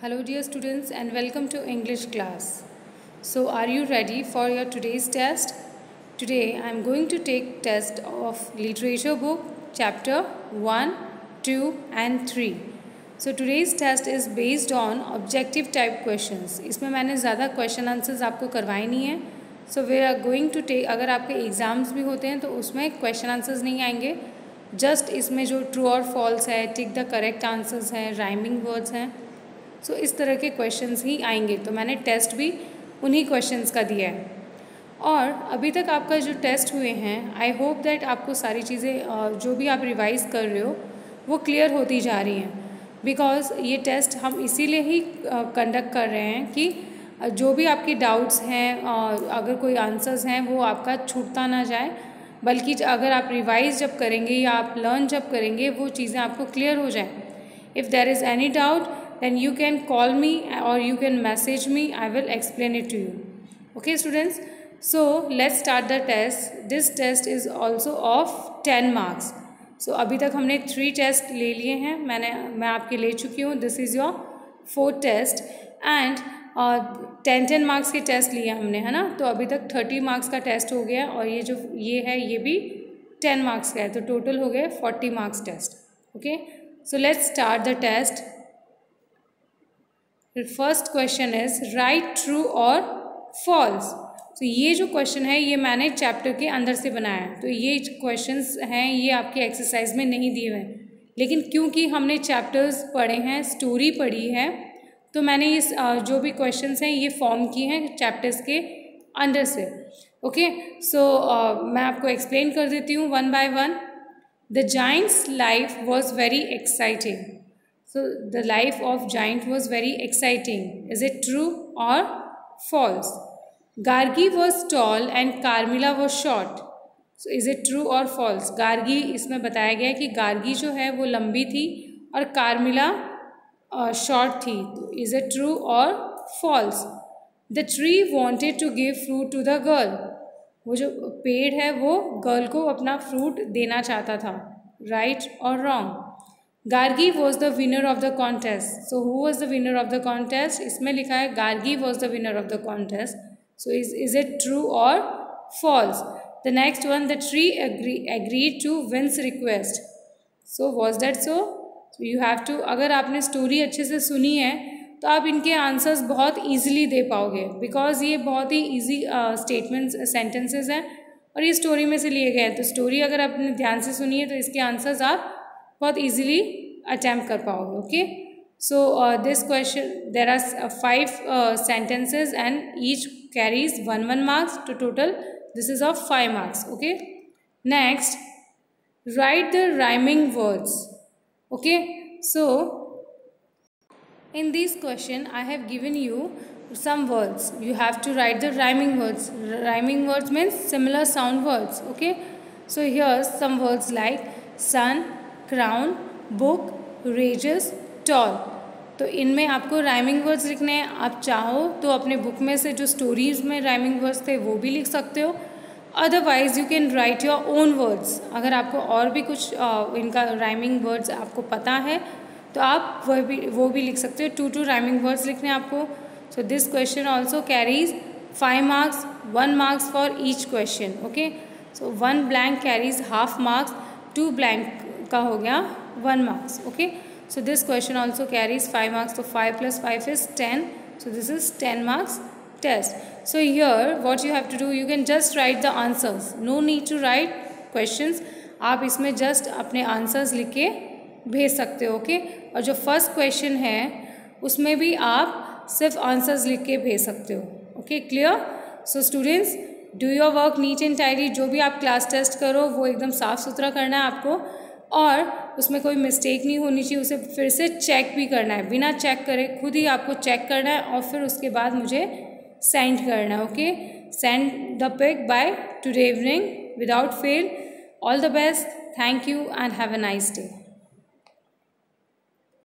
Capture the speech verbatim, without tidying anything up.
Hello dear students and welcome to English class. So are you ready for your today's test? Today I am going to take test of literature book chapter one, two and three. So today's test is based on objective type questions. इसमें मैंने ज़्यादा question answers आपको करवाए नहीं हैं. So we are going to take, अगर आपके exams भी होते हैं तो उसमें question answers नहीं आएंगे. जस्ट इसमें जो ट्रू और फॉल्स है, टिक द करेक्ट आंसर्स हैं, राइमिंग वर्ड्स हैं, सो so, इस तरह के क्वेश्चंस ही आएंगे. तो मैंने टेस्ट भी उन्हीं क्वेश्चंस का दिया है. और अभी तक आपका जो टेस्ट हुए हैं, आई होप दैट आपको सारी चीज़ें जो भी आप रिवाइज़ कर रहे हो वो क्लियर होती जा रही हैं. बिकॉज ये टेस्ट हम इसीलिए ही कंडक्ट कर रहे हैं कि जो भी आपकी डाउट्स हैं, अगर कोई आंसर्स हैं वो आपका छूटता ना जाए, बल्कि अगर आप रिवाइज जब करेंगे या आप लर्न जब करेंगे वो चीज़ें आपको क्लियर हो जाएं. If there is any doubt then you can call me or you can message me. I will explain it to you. Okay students, so let's start the test. This test is also of ten marks. So अभी तक हमने three test ले लिए हैं, मैंने मैं आपके ले चुकी हूँ. This is your fourth test and ten ten marks के टेस्ट लिए हमने, है ना. तो अभी तक थर्टी मार्क्स का टेस्ट हो गया और ये जो ये है ये भी टेन मार्क्स का है, तो टोटल हो गए forty marks test. Okay, so let's start the test. First question is write true और फॉल्स. तो ये जो क्वेश्चन है ये मैंने चैप्टर के अंदर से बनाया है. तो ये क्वेश्चंस हैं, ये आपके एक्सरसाइज में नहीं दिए हुए हैं, लेकिन क्योंकि हमने चैप्टर्स पढ़े हैं, स्टोरी पढ़ी है, तो मैंने इस जो भी क्वेश्चंस हैं ये फॉर्म किए हैं चैप्टर्स के अंदर से. ओके, सो मैं आपको एक्सप्लेन कर देती हूँ one by one. The giant's life was very exciting. So the life of giant was very exciting. Is it true or false? Gargi was tall and Carmilla was short. So is it true or false? Gargi इसमें बताया गया है कि गार्गी जो है वो लंबी थी और कार्मिला शॉर्ट थी. तो is it true or false? The tree wanted to give fruit to the girl. वो जो पेड़ है वो गर्ल को अपना फ्रूट देना चाहता था. Right or wrong? Gargi was the winner of the contest. So who was the winner of the contest? इसमें लिखा है Gargi was the winner of the contest. So is is it true और false? The next one, the tree agree agreed to Vince's request. So was that so? You have to, अगर आपने story अच्छे से सुनी है तो आप इनके आंसर्स बहुत ईजिली दे पाओगे, बिकॉज ये बहुत ही ईजी स्टेटमेंट्स सेंटेंसेज हैं और ये स्टोरी में से लिए गए हैं. तो स्टोरी अगर आपने ध्यान से सुनी है तो इसके आंसर्स आप बहुत इजीली अटैम्प्ट कर पाओगे. Okay, so this question there are five sentences and each carries one one marks. To total this is of five marks. Okay, next, write the rhyming words. Okay, so in this question I have given you some words. You have to write the rhyming words. Rhyming words means similar sound words. Okay, so here's some words like sun, crown, book, races, tall. तो इनमें आपको rhyming words लिखने हैं. आप चाहो तो अपने book में से जो स्टोरीज में राइमिंग वर्ड्स थे वो भी लिख सकते हो. Otherwise you can write your own words. अगर आपको और भी कुछ आ, इनका राइमिंग वर्ड्स आपको पता है तो आप वह भी वो भी लिख सकते हो. टू टू राइमिंग वर्ड्स लिखने हैं आपको. So this question also carries five marks, one marks for each question. Okay, so one blank carries half marks, two blank का हो गया one marks. Okay, so this question also carries five marks. तो five plus five is ten. So this is ten marks test. So here what you have to do, you can just write the answers. No need to write questions. आप इसमें just अपने answers लिख के भेज सकते हो. Okay, और जो फर्स्ट क्वेश्चन है उसमें भी आप सिर्फ आंसर्स लिख के भेज सकते हो. Okay, clear? So students, do your work neat and tidy. जो भी आप क्लास टेस्ट करो वो एकदम साफ़ सुथरा करना है आपको, और उसमें कोई मिस्टेक नहीं होनी चाहिए. उसे फिर से चेक भी करना है, बिना चेक करे खुद ही आपको चेक करना है और फिर उसके बाद मुझे सेंड करना है. Okay, send the pic by today evening without fail. All the best. Thank you and have a nice day.